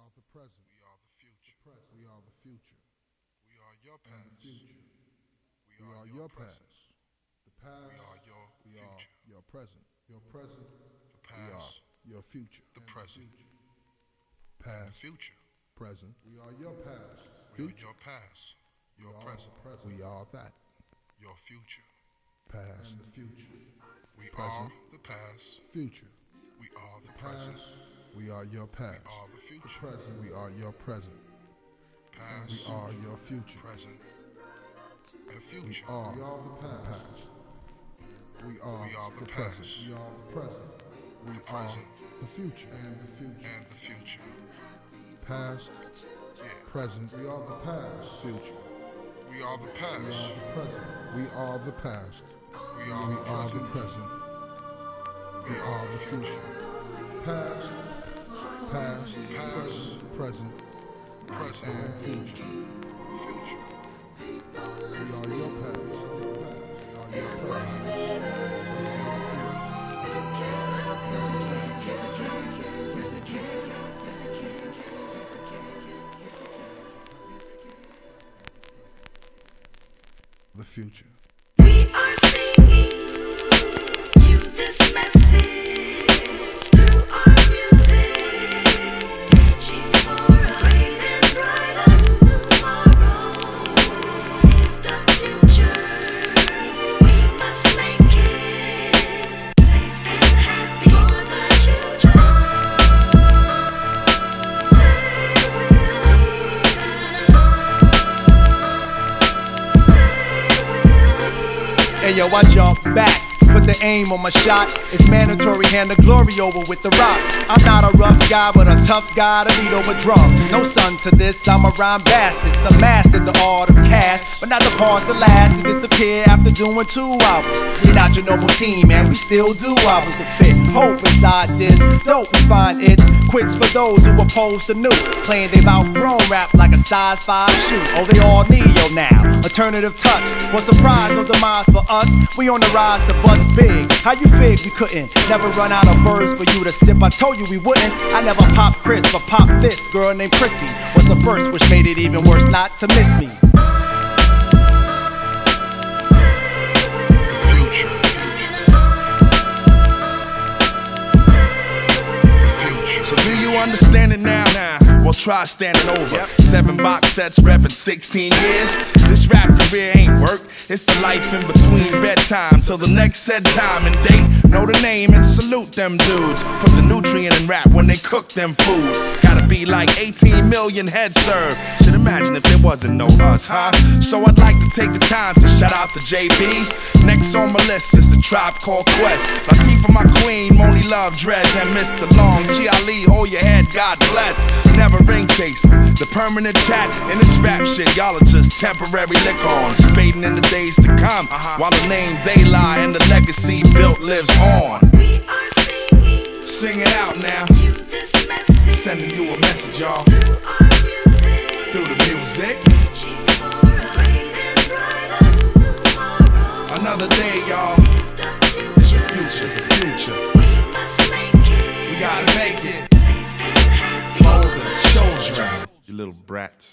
are the present. We are the future. We are the future. We are your And past. the future. We are your past. present. The past. We are your We future. are your present. Your present. The We are past. your future. The And present. future. The Past. future. Present. We are your past. We are Future. your past. We Your are present. We are that. Your future. Past. And the future. We Present. are the past. Future. We are the Past. present. We are your past. We are the The future. present. We are your present. Past. We are your future. Present. And We future. are the past. We are the the present. past. We are the present. We are present. the future. And the future. And the future. Past. Yeah. Present. We are the past. Future. We are the We past. are the present. We are the past. We are We the are the present. present. We are the future. Past. Past. Past. Present. Present. And future. Future. We are your past. We are your present. The future. We are singing you this message through our music, reaching for a great and brighter tomorrow. Is the future. We must make it safe and happy for the children. They will lead us. Hey yo, I jump back, put the aim on my shot. It's mandatory, hand the glory over with the rock. I'm not a rough guy, but a tough guy to beat over drums. No son to this, I'm a rhyme bastard. Some mastered the art of cash, but not the parts that last to disappear after doing 2 albums. We not your normal team, man, we still do albums to fit. Hope inside this, dope we find it's quits for those who oppose the new. Playing they've outgrown rap like a size 5 shoe. Oh, they all neo now, alternative touch. What surprise, no demise for us. We on the rise to bust big. How you fig we couldn't never run out of birds for you to sip? I told you we wouldn't. I never pop Chris, but pop this girl named Chrissy. Was the first, which made it even worse not to miss me. So do you understand it now? Well, try standing over. 7 box sets, reppin' 16 years. This rap career ain't work. It's the life in between bedtime till the next said time and date. Know the name and salute them dudes. Put the nutrient in rap when they cook them foods. Gotta be like 18 million heads served. Should imagine if there wasn't no us, huh? So I'd like to take the time to shout out to JB's. Next on my list is the Tribe Called Quest. Latifah, my queen, Moni Love, Dread, and Mr. Long. G. Ali, hold your head, God bless. Never ring chasing, the permanent tat in this rap shit. Y'all are just temporary lick-ons, fading in the days to come. While the name they lie and the legacy built lives on. We are singing Sing it out now. you this message Sending you a message, y'all. through our music, Through the music. reaching for a great and brighter tomorrow. Another day, y'all. Is the It's future. the future, it's the future. We must make it We gotta make it safe and happy for the children. You little brats.